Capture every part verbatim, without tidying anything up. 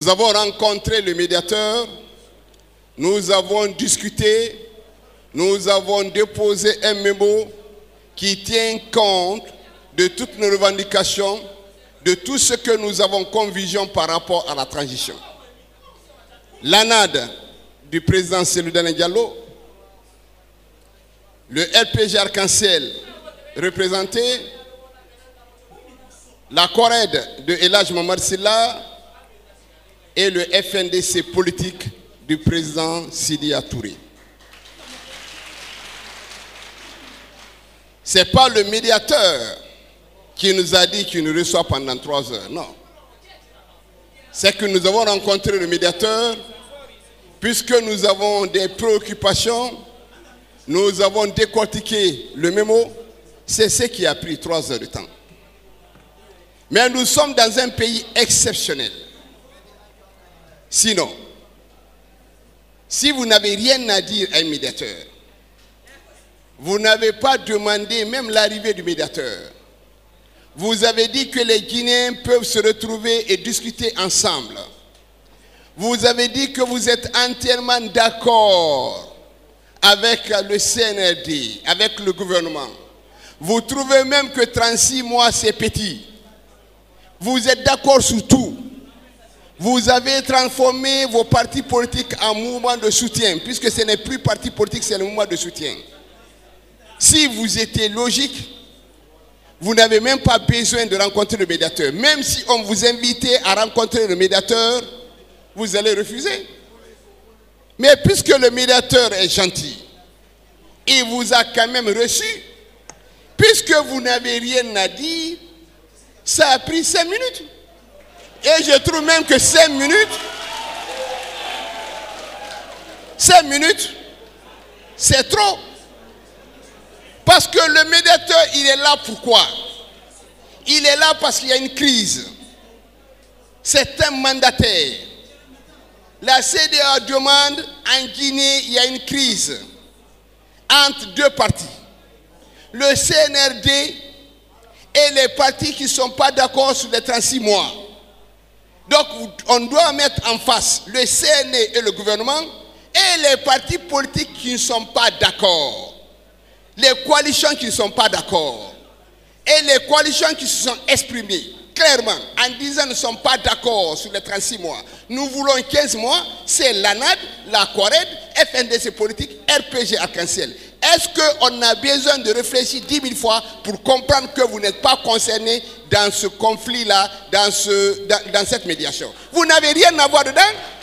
Nous avons rencontré le médiateur, nous avons discuté, nous avons déposé un mémo qui tient compte de toutes nos revendications, de tout ce que nous avons comme vision par rapport à la transition. L'A N A D du président Cellou Dalein Diallo, le R P G Arc-en-Ciel représenté, la CORED de El Hadj Momad Sylla et le F N D C politique du président Sidya Touré. Ce n'est pas le médiateur qui nous a dit qu'il nous reçoit pendant trois heures, non. C'est que nous avons rencontré le médiateur, puisque nous avons des préoccupations, nous avons décortiqué le mémo, c'est ce qui a pris trois heures de temps. Mais nous sommes dans un pays exceptionnel. Sinon, si vous n'avez rien à dire à un médiateur, vous n'avez pas demandé même l'arrivée du médiateur. Vous avez dit que les Guinéens peuvent se retrouver et discuter ensemble. Vous avez dit que vous êtes entièrement d'accord avec le C N R D, avec le gouvernement. Vous trouvez même que trente-six mois c'est petit. Vous êtes d'accord sur tout. Vous avez transformé vos partis politiques en mouvement de soutien, puisque ce n'est plus parti politique, c'est le mouvement de soutien. Si vous étiez logique, vous n'avez même pas besoin de rencontrer le médiateur. Même si on vous invitait à rencontrer le médiateur, vous allez refuser. Mais puisque le médiateur est gentil, il vous a quand même reçu, puisque vous n'avez rien à dire, ça a pris cinq minutes. Et je trouve même que cinq minutes, cinq minutes, c'est trop. Parce que le médiateur, il est là pourquoi? Il est là parce qu'il y a une crise. C'est un mandataire. La C D A O demande, en Guinée, il y a une crise entre deux partis. Le C N R D et les partis qui ne sont pas d'accord sur les trente-six mois. Donc, on doit mettre en face le C N R D et le gouvernement et les partis politiques qui ne sont pas d'accord. Les coalitions qui ne sont pas d'accord. Et les coalitions qui se sont exprimées clairement en disant qu'ils ne sont pas d'accord sur les trente-six mois. Nous voulons quinze mois, c'est l'A N A D, la CORED, F N D C politique, R P G Arc-en-Ciel. Est-ce qu'on a besoin de réfléchir dix mille fois pour comprendre que vous n'êtes pas concerné dans ce conflit-là, dans, ce, dans, dans cette médiation? Vous n'avez rien à voir dedans?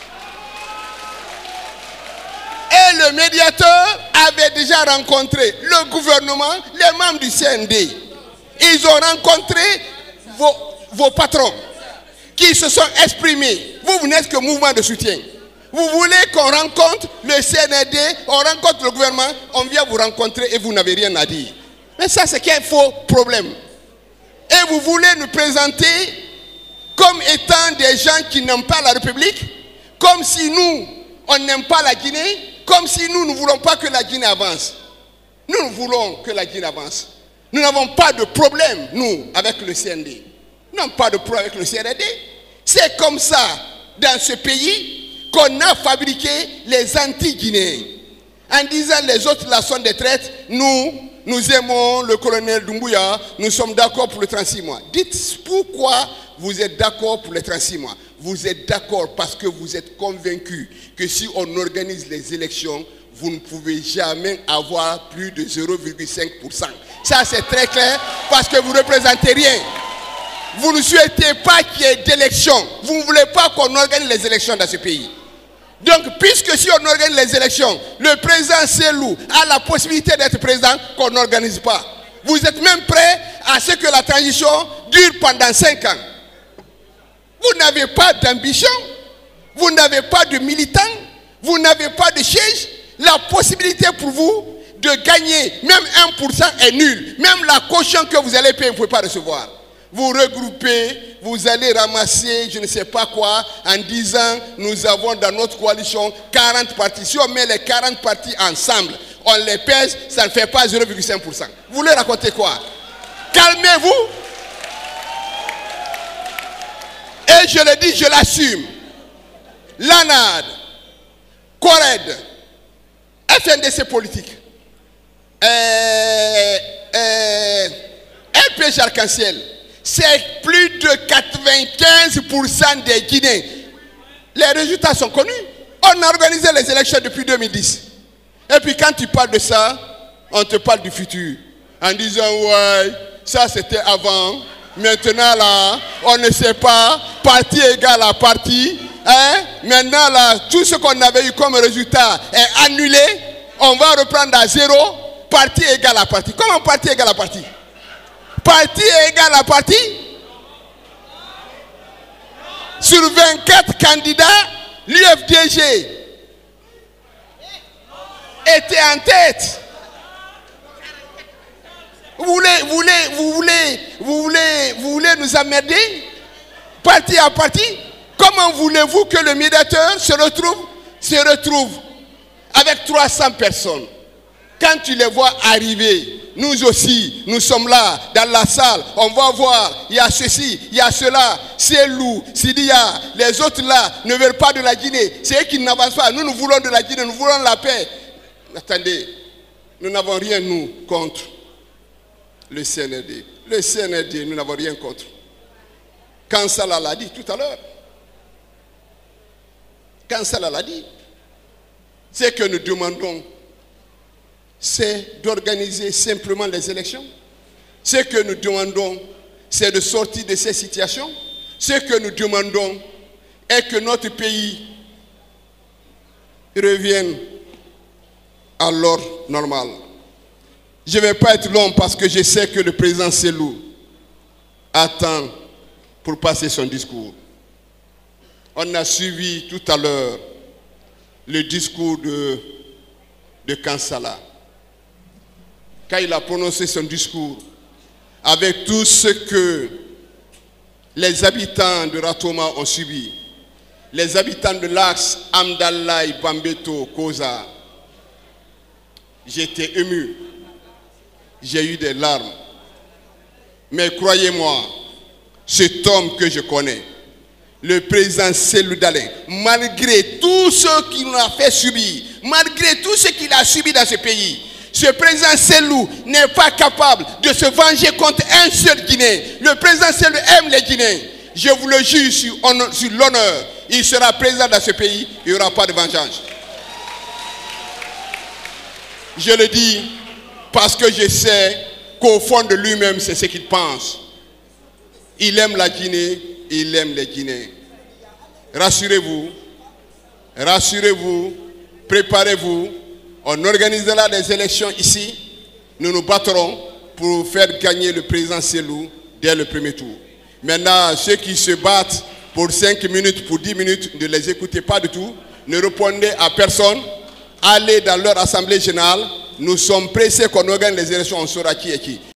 Et le médiateur avait déjà rencontré le gouvernement, les membres du C N D. Ils ont rencontré vos, vos patrons qui se sont exprimés. Vous, vous n'êtes que mouvement de soutien. Vous voulez qu'on rencontre le C N R D, on rencontre le gouvernement, on vient vous rencontrer et vous n'avez rien à dire. Mais ça, c'est qu'un faux problème. Et vous voulez nous présenter comme étant des gens qui n'aiment pas la République, comme si nous, on n'aime pas la Guinée, comme si nous ne voulons pas que la Guinée avance. Nous, nous voulons que la Guinée avance. Nous n'avons pas de problème, nous, avec le C N D. Nous n'avons pas de problème avec le C N R D. C'est comme ça, dans ce pays, qu'on a fabriqué les anti-guinéens. En disant les autres là sont des traîtres, nous, nous aimons le colonel Doumbouya, nous sommes d'accord pour les trente-six mois. Dites pourquoi vous êtes d'accord pour les trente-six mois. Vous êtes d'accord parce que vous êtes convaincus que si on organise les élections, vous ne pouvez jamais avoir plus de zéro virgule cinq pour cent. Ça c'est très clair parce que vous ne représentez rien. Vous ne souhaitez pas qu'il y ait d'élections. Vous ne voulez pas qu'on organise les élections dans ce pays. Donc, puisque si on organise les élections, le président Cellou a la possibilité d'être président, qu'on n'organise pas. Vous êtes même prêt à ce que la transition dure pendant cinq ans. Vous n'avez pas d'ambition, vous n'avez pas de militants, vous n'avez pas de siège. La possibilité pour vous de gagner même un pour cent est nulle. Même la caution que vous allez payer, vous ne pouvez pas recevoir. Vous regroupez, vous allez ramasser je ne sais pas quoi en disant nous avons dans notre coalition quarante partis. Si on met les quarante partis ensemble, on les pèse, ça ne fait pas zéro virgule cinq pour cent. Vous voulez raconter quoi? Calmez-vous. Et je le dis, je l'assume. l'ANAD, CORED, F N D C politique, euh, euh, L P G Arc-en-Ciel, c'est plus de quatre-vingt-quinze pour cent des Guinéens. Les résultats sont connus. On a organisé les élections depuis deux mille dix. Et puis quand tu parles de ça, on te parle du futur. En disant, ouais, ça c'était avant. Maintenant là, on ne sait pas. Parti égale à parti. Hein? Maintenant là, tout ce qu'on avait eu comme résultat est annulé. On va reprendre à zéro. Parti égale à parti. Comment parti égale à parti? Parti égale à parti? Sur vingt-quatre candidats, l'U F D G était en tête. Vous voulez, vous voulez, vous voulez, vous voulez, vous voulez nous emmerder? Parti à parti? Comment voulez-vous que le médiateur se retrouve, se retrouve avec trois cents personnes? Quand tu les vois arriver, nous aussi, nous sommes là, dans la salle, on va voir, il y a ceci, il y a cela, c'est Lou, Sidia, les autres là ne veulent pas de la Guinée, c'est eux qui n'avancent pas, nous nous voulons de la Guinée, nous voulons la paix. Attendez, nous n'avons rien nous contre le C N R D. Le C N R D, nous n'avons rien contre. Quand Salah l'a dit tout à l'heure, quand Salah l'a dit, c'est que nous demandons, c'est d'organiser simplement les élections. Ce que nous demandons, c'est de sortir de ces situations. Ce que nous demandons est que notre pays revienne à l'ordre normal. Je ne vais pas être long parce que je sais que le président Selou attend pour passer son discours. On a suivi tout à l'heure le discours de, de Kansala. Quand il a prononcé son discours, avec tout ce que les habitants de Ratoma ont subi, les habitants de l'axe Amdalaï, Bambeto, Koza, j'étais ému, j'ai eu des larmes. Mais croyez-moi, cet homme que je connais, le président Selou Dalein, malgré tout ce qu'il a fait subir, malgré tout ce qu'il a subi dans ce pays, ce président Selou n'est pas capable de se venger contre un seul Guinéen. Le président Selou aime les Guinéens. Je vous le jure sur, sur l'honneur, il sera président dans ce pays, il n'y aura pas de vengeance. Je le dis parce que je sais qu'au fond de lui-même, c'est ce qu'il pense. Il aime la Guinée, il aime les Guinéens. Rassurez-vous, rassurez-vous, préparez-vous. On organisera des élections ici. Nous nous battrons pour faire gagner le président Selou dès le premier tour. Maintenant, ceux qui se battent pour cinq minutes, pour dix minutes, ne les écoutez pas du tout. Ne répondez à personne. Allez dans leur assemblée générale. Nous sommes pressés qu'on organise les élections, on saura qui est qui.